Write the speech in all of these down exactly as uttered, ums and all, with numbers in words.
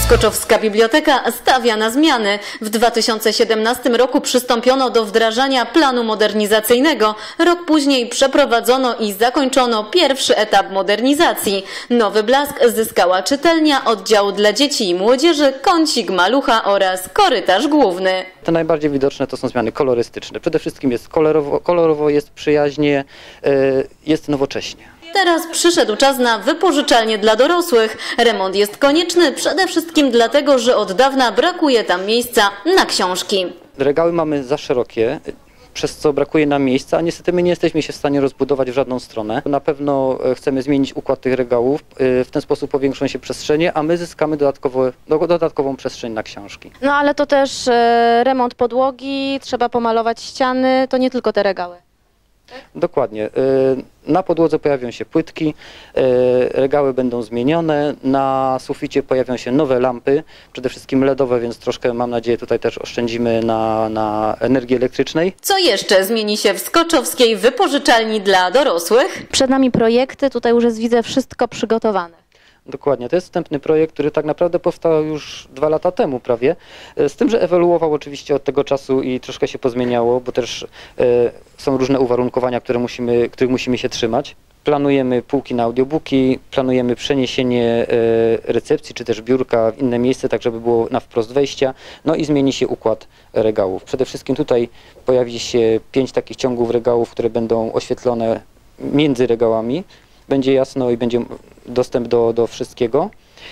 Skoczowska Biblioteka stawia na zmiany. W dwa tysiące siedemnastym roku przystąpiono do wdrażania planu modernizacyjnego. Rok później przeprowadzono i zakończono pierwszy etap modernizacji. Nowy blask zyskała czytelnia, oddział dla dzieci i młodzieży, kącik malucha oraz korytarz główny. Te najbardziej widoczne to są zmiany kolorystyczne. Przede wszystkim jest kolorowo, kolorowo jest przyjaźnie, jest nowocześnie. Teraz przyszedł czas na wypożyczalnię dla dorosłych. Remont jest konieczny przede wszystkim dlatego, że od dawna brakuje tam miejsca na książki. Regały mamy za szerokie, przez co brakuje nam miejsca, a niestety my nie jesteśmy się w stanie rozbudować w żadną stronę. Na pewno chcemy zmienić układ tych regałów, w ten sposób powiększą się przestrzenie, a my zyskamy dodatkowo, dodatkową przestrzeń na książki. No ale to też e, remont podłogi, trzeba pomalować ściany, to nie tylko te regały. Dokładnie. Na podłodze pojawią się płytki, regały będą zmienione, na suficie pojawią się nowe lampy, przede wszystkim LEDowe, więc troszkę, mam nadzieję, tutaj też oszczędzimy na, na energii elektrycznej. Co jeszcze zmieni się w skoczowskiej wypożyczalni dla dorosłych? Przed nami projekty, tutaj już jest, widzę, wszystko przygotowane. Dokładnie, to jest wstępny projekt, który tak naprawdę powstał już dwa lata temu prawie, z tym, że ewoluował oczywiście od tego czasu i troszkę się pozmieniało, bo też e, są różne uwarunkowania, które musimy, których musimy się trzymać. Planujemy półki na audiobooki, planujemy przeniesienie e, recepcji czy też biurka w inne miejsce, tak żeby było na wprost wejścia, no i zmieni się układ regałów. Przede wszystkim tutaj pojawi się pięć takich ciągów regałów, które będą oświetlone między regałami. Będzie jasno i będzie dostęp do, do wszystkiego.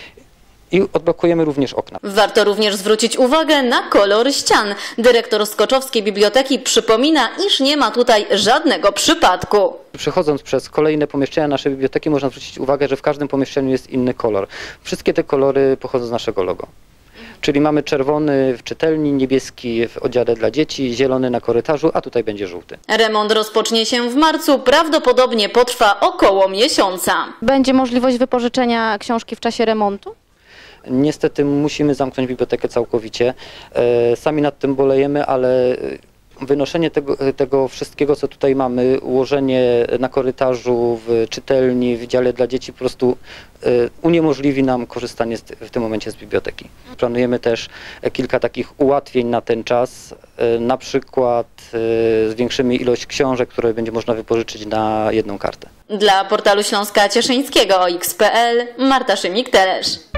I odblokujemy również okna. Warto również zwrócić uwagę na kolor ścian. Dyrektor Skoczowskiej Biblioteki przypomina, iż nie ma tutaj żadnego przypadku. Przechodząc przez kolejne pomieszczenia naszej biblioteki, można zwrócić uwagę, że w każdym pomieszczeniu jest inny kolor. Wszystkie te kolory pochodzą z naszego logo. Czyli mamy czerwony w czytelni, niebieski w oddziale dla dzieci, zielony na korytarzu, a tutaj będzie żółty. Remont rozpocznie się w marcu, prawdopodobnie potrwa około miesiąca. Będzie możliwość wypożyczenia książki w czasie remontu? Niestety musimy zamknąć bibliotekę całkowicie. Sami nad tym bolejemy, ale wynoszenie tego, tego wszystkiego, co tutaj mamy, ułożenie na korytarzu, w czytelni, w dziale dla dzieci po prostu uniemożliwi nam korzystanie w tym momencie z biblioteki. Planujemy też kilka takich ułatwień na ten czas, na przykład zwiększymy ilość książek, które będzie można wypożyczyć na jedną kartę. Dla portalu Śląska Cieszyńskiego o X kropka p l Marta Szymik-Telesz.